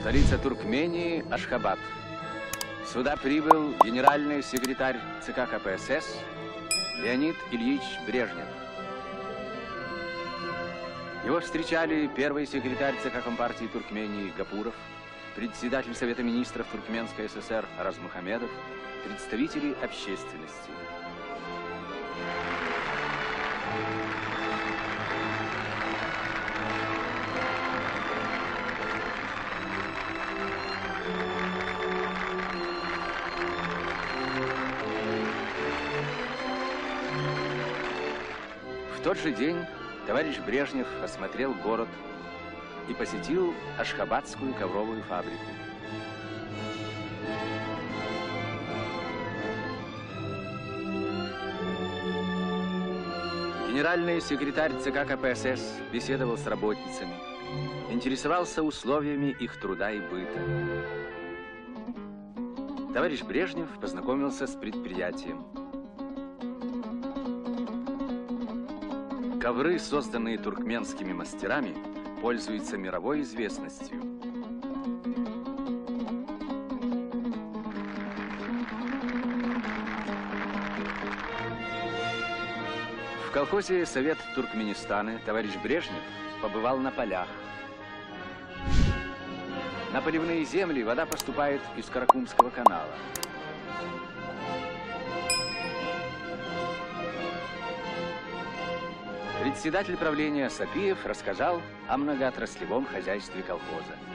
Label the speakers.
Speaker 1: Столица Туркмении – Ашхабад. Сюда прибыл генеральный секретарь ЦК КПСС Леонид Ильич Брежнев. Его встречали первый секретарь ЦК Компартии Туркмении Гапуров, председатель Совета министров Туркменской ССР Размухамедов, представители общественности. В тот же день товарищ Брежнев осмотрел город и посетил Ашхабадскую ковровую фабрику. Генеральный секретарь ЦК КПСС беседовал с работницами, интересовался условиями их труда и быта. Товарищ Брежнев познакомился с предприятием. Ковры, созданные туркменскими мастерами, пользуются мировой известностью. В колхозе «Совет Туркменистана» товарищ Брежнев побывал на полях. На поливные земли вода поступает из Каракумского канала. Председатель правления Сапиев рассказал о многоотраслевом хозяйстве колхоза.